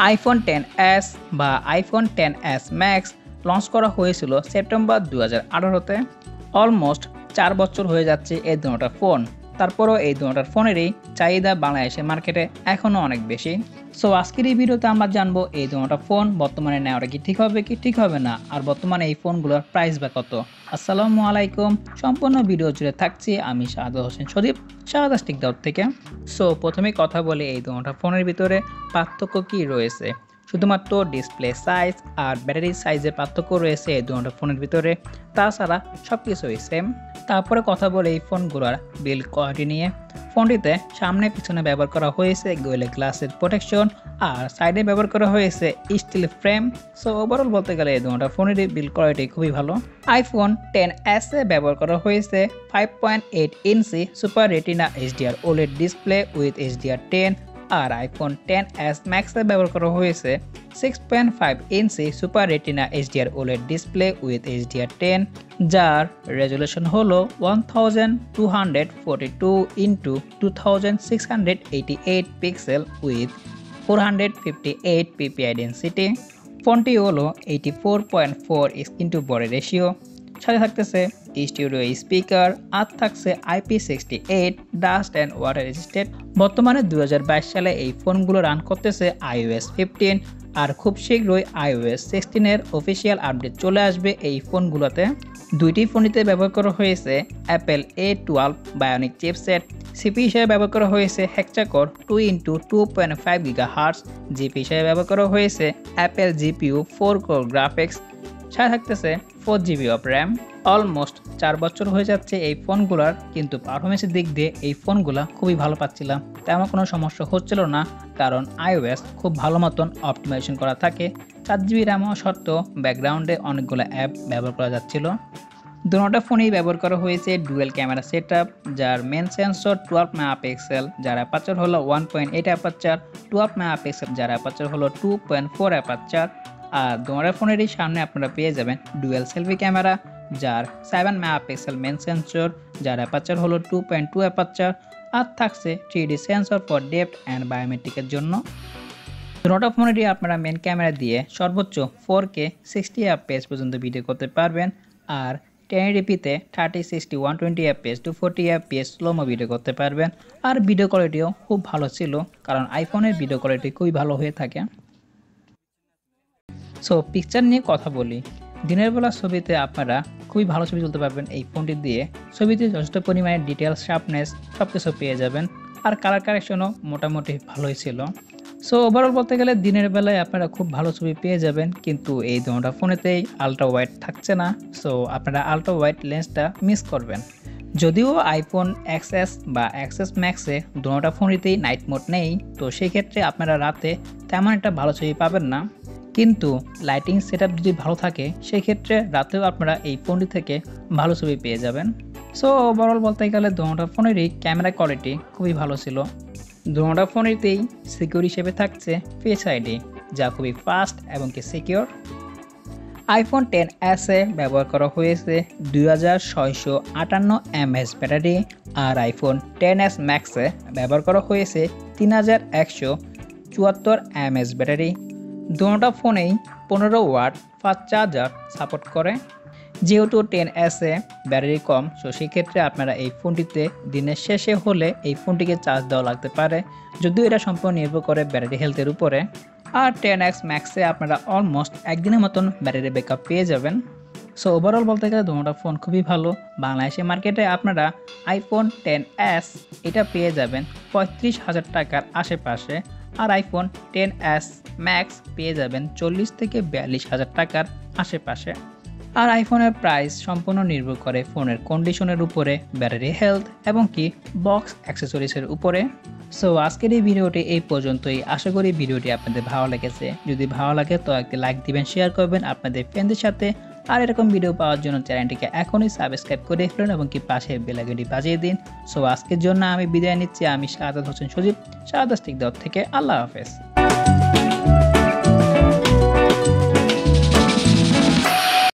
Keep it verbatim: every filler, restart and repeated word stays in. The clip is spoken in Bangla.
আইফোন টেন এস বা iPhone ten S max launch করা হয়েছিল সেপ্টেম্বর দু হাজার আঠারোতে। অলমোস্ট চার বছর হয়ে যাচ্ছে এই দুটোটা ফোন, তারপরও এই দুটোটার ফোনেরই চাহিদা বাংলাদেশের মার্কেটে এখনও অনেক বেশি। সো আজকের এই ভিডিওতে আমরা জানবো এই দুটোটা ফোন বর্তমানে নেওয়াটা কি ঠিক হবে কি ঠিক হবে না, আর বর্তমানে এই ফোনগুলোর প্রাইস বা কত। আসসালামু আলাইকুম, সম্পূর্ণ ভিডিও জুড়ে থাকছি আমি শাহাদাত হোসেন সজীব, শাহাদাত দাউদ থেকে। সো প্রথমে কথা বলি এই দুটোটা ফোনের ভিতরে পার্থক্য কি রয়েছে। শুধুমাত্র ডিসপ্লে সাইজ আর ব্যাটারি সাইজের পার্থক্য রয়েছে এই দুটো ফোনের ভিতরে, তাছাড়া সব কিছুই সেম। তারপরে কথা বলে এই ফোনগুলোর বিল্ড কোয়ালিটি নিয়ে। ফোনটিতে সামনে পিছনে ব্যবহার করা হয়েছে গোয়েলে গ্লাসের প্রোটেকশন, আর সাইডে ব্যবহার করা হয়েছে স্টিল ফ্রেম। সো ওভারঅল বলতে গেলে এই দুটো ফোনের বিল্ড কোয়ালিটি খুবই ভালো। আইফোন টেন এস এ ব্যবহার করা হয়েছে five point eight inch super retina HDR OLED display with HDR ten, আর আইফোন টেন এস ম্যাক্সে ব্যবহার করা হয়েছে six point five inch super retina HDR OLED display with HDR ten, যার রেজলিউশন হলো one thousand two hundred forty two into two thousand six hundred eighty eight pixel with four hundred fifty eight PPI density. ফোনটি হলো eighty four point four screen to body ratio, সাথে থাকতেছে স্টুডিও স্পিকার, আর থাকছে IP sixty eight dust and water resisted. বর্তমানে দুই হাজার বাইশ সালে এই ফোনগুলো রান করতেছে আইওএস ফিফটিন, আর খুব শীঘ্রই আইওএস সিক্সটিনের অফিসিয়াল আপডেট চলে আসবে এই ফোনগুলোতে। দুইটি ফোনটিতে ব্যবহার করা হয়েছে Apple A twelve bionic chipset. সিপি হিসেবে ব্যবহার করা হয়েছে hexacore two into two point five giga hertz. জিপি হিসেবে ব্যবহার করা হয়েছে Apple GPU four core graphics, সাথে থাকতেছে four GB of RAM. Almost চার বছর হয়ে যাচ্ছে এই ফোনগুলোর, কিন্তু পারফরমেন্সের দিক দিয়ে এই ফোনগুলো খুবই ভালো পাচ্ছিলাম, তেমন কোনো সমস্যা হচ্ছিল না, কারণ আইওএস খুব ভালো মতন অপটিমাইজেশন করা থাকে। চার জিবি র্যাম হওয়া সত্ত্বেও ব্যাকগ্রাউন্ডে অনেকগুলো অ্যাপ ব্যবহার করা যাচ্ছিল। দুটো ফোনেই ব্যবহার করা হয়েছে ডুয়েল ক্যামেরা সেট আপ, যার মেন সেন্সর টুয়েলভ মেগাপিক্সেল, যার অ্যাপারচার হলো one point eight aperture, twelve megapixel যার অ্যাপারচার হলো টু পয়েন্ট ফোর অ্যাপারচার। আর দুটো ফোনেরই সামনে আপনারা পেয়ে যাবেন ডুয়েল সেলফি ক্যামেরা, যার সেভেন মেগাপিক্সেল মেন সেন্সর, যার অ্যাপারচার হলো টু পয়েন্ট টু অ্যাপারচার, আর থাকছে three D sensor for depth and বায়োমেট্রিকের জন্য। দুটো ফোনেরই আপনারা মেন ক্যামেরা দিয়ে সর্বোচ্চ ফোর কে সিক্সটি এফপিএস পর্যন্ত ভিডিও করতে পারবেন, আর টেন এইটিপিতে thirty sixty one twenty FPS to forty FPS slomo video করতে পারবেন। আর ভিডিও কোয়ালিটিও খুব ভালো ছিল, কারণ আইফোনের ভিডিও কোয়ালিটি খুবই ভালো হয়ে থাকে। সো পিকচার নিয়ে কথা বলি। দিনের বেলা ছবিতে আপনারা খুবই ভালো ছবি তুলতে পারবেন এই ফোনটি দিয়ে। ছবিতে যথেষ্ট পরিমাণে ডিটেলস, শার্পনেস সব কিছু পেয়ে যাবেন, আর কালার কারেকশনও মোটামুটি ভালোই ছিল। সো ওভারঅল বলতে গেলে দিনের বেলায় আপনারা খুব ভালো ছবি পেয়ে যাবেন, কিন্তু এই দুটো ফোনেতেই আলট্রা ওয়াইড থাকছে না। সো আপনারা আলট্রা ওয়াইড লেন্সটা মিস করবেন। যদিও আইফোন এক্সএস বা এক্সএস ম্যাক্সে দুটো ফোনেতেই নাইট মোড নেই, তো সেই ক্ষেত্রে আপনারা রাতে তেমন একটা ভালো ছবি পাবেন না, কিন্তু লাইটিং সেটআপ যদি ভালো থাকে সেই ক্ষেত্রে রাতেও আপনারা এই ফোনটি থেকে ভালো ছবি পেয়ে যাবেন। সো ওভারঅল বলতে গেলে দুটো ফোনেরই ক্যামেরা কোয়ালিটি খুবই ভালো ছিল। দুটো ফোনেতেই সিকিউর হিসেবে থাকছে ফেস আইডি, যা খুবই ফাস্ট এবং কি সিকিউর। আইফোন টেন এস এ ব্যবহার করা হয়েছে দুই হাজার ছয়শো আটান্ন এমএএইচ ব্যাটারি, আর আইফোন টেন এস ম্যাক্সে ব্যবহার করা হয়েছে তিন হাজার একশো চুয়াত্তর এমএএইচ ব্যাটারি। দুটো ফোনেই পনেরো ওয়াট ফাস্ট চার্জার সাপোর্ট করে। যেহেতু টেন এস এ ব্যাটারি কম, সো সেক্ষেত্রে আপনারা এই ফোনটিতে দিনের শেষে হলে এই ফোনটিকে চার্জ দেওয়া লাগতে পারে, যদিও এটা সম্পূর্ণ নির্ভর করে ব্যাটারি হেলথের উপরে। আর টেন এক্স ম্যাক্সে আপনারা অলমোস্ট একদিনের মতন ব্যাটারি ব্যাকআপ পেয়ে যাবেন। সো ওভারঅল বলতে গেলে দুটো ফোন খুবই ভালো। বাংলাদেশের মার্কেটে আপনারা আইফোন টেন এস এটা পেয়ে যাবেন পঁয়ত্রিশ হাজার টাকার আশেপাশে, আর আইফোন টেন এস ম্যাক্স পেয়ে যাবেন চল্লিশ থেকে বিয়াল্লিশ হাজার টাকার আশেপাশে। আর আইফোনের প্রাইস সম্পূর্ণ নির্ভর করে ফোনের কন্ডিশনের উপরে, ব্যাটারি হেলথ এবং কি বক্স অ্যাক্সেসরিজের উপরে। সো আজকের এই ভিডিওটি এই পর্যন্তই। আশা করি ভিডিওটি আপনাদের ভালো লেগেছে। যদি ভালো লাগে তো একটি লাইক দিবেন, শেয়ার করবেন আপনাদের ফ্রেন্ডদের সাথে, আর এরকম ভিডিও পাওয়ার জন্য চ্যানেলটিকে এখনই সাবস্ক্রাইব করে ফেলুন এবং কি পাশে বেল আইকনটি বাজিয়ে দিন। সো আজকের জন্য আমি বিদায় নিচ্ছি। আমি শাহাদাত হোসেন সজীব, শাহাদাত দাউদ থেকে। আল্লাহ হাফেজ।